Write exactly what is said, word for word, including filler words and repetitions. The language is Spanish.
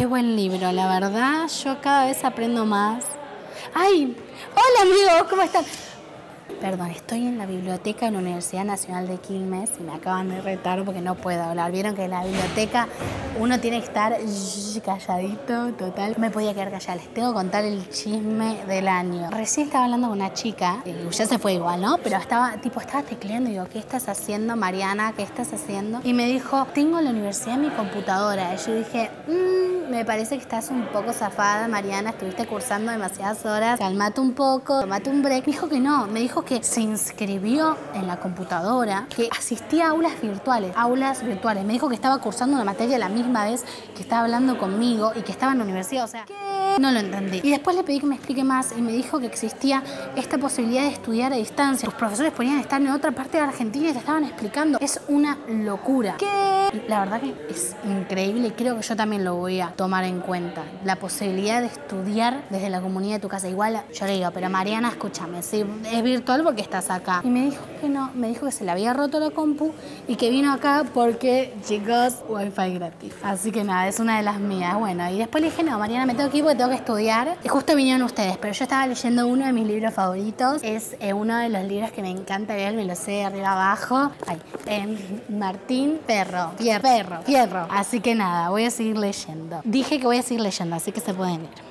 qué buen libro, la verdad, yo cada vez aprendo más. ¡Ay! ¡Hola, amigos! ¿Cómo están? Perdón, estoy en la biblioteca de la Universidad Nacional de Quilmes y me acaban de retar porque no puedo hablar. Vieron que en la biblioteca uno tiene que estar calladito, total. No me podía quedar callada, les tengo que contar el chisme del año. Recién estaba hablando con una chica, y ya se fue igual, ¿no? Pero estaba, tipo, estaba tecleando y digo, ¿qué estás haciendo, Mariana? ¿Qué estás haciendo? Y me dijo, tengo la universidad en mi computadora. Y yo dije, mmm, me parece que estás un poco zafada, Mariana, estuviste cursando demasiadas horas, calmate un poco, tomate un break. Me dijo que no, me dijo que se inscribió en la computadora, que asistía a aulas virtuales, aulas virtuales. Me dijo que estaba cursando una materia la misma vez que estaba hablando conmigo y que estaba en la universidad, o sea, ¿qué? No lo entendí. Y después le pedí que me explique más y me dijo que existía esta posibilidad de estudiar a distancia. Los profesores podían estar en otra parte de Argentina y te estaban explicando. Es una locura. ¿Qué? La verdad que es increíble y creo que yo también lo voy a tomar en cuenta. La posibilidad de estudiar desde la comunidad de tu casa. Igual yo le digo, pero Mariana, escúchame, sí, es virtual porque estás acá. Y me dijo que no, me dijo que se le había roto la compu y que vino acá porque, chicos, wifi gratis. Así que nada, es una de las mías. Bueno, y después le dije, no, Mariana, me tengo que ir porque tengo que estudiar. Y justo vinieron ustedes, pero yo estaba leyendo uno de mis libros favoritos. Es eh, uno de los libros que me encanta leer, me lo sé de arriba abajo. Ay, eh, Martín Perro, Fierro, Perro, Fierro. Así que nada, voy a seguir leyendo. Dije que voy a seguir leyendo, así que se pueden ir.